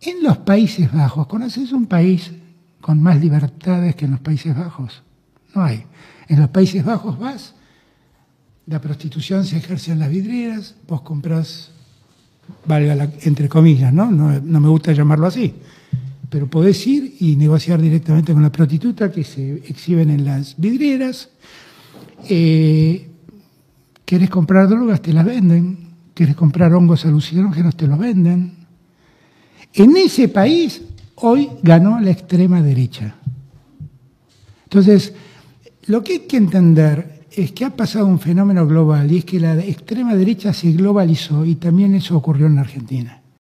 En los Países Bajos, ¿conoces un país con más libertades que en los Países Bajos? No hay. En los Países Bajos vas, la prostitución se ejerce en las vidrieras, vos comprás, valga entre comillas, ¿no? No me gusta llamarlo así, pero podés ir y negociar directamente con la prostituta que se exhiben en las vidrieras. ¿Querés comprar drogas? Te las venden. ¿Querés comprar hongos alucinógenos? Te los venden. En ese país hoy ganó la extrema derecha. Entonces, lo que hay que entender es que ha pasado un fenómeno global y es que la extrema derecha se globalizó y también eso ocurrió en Argentina.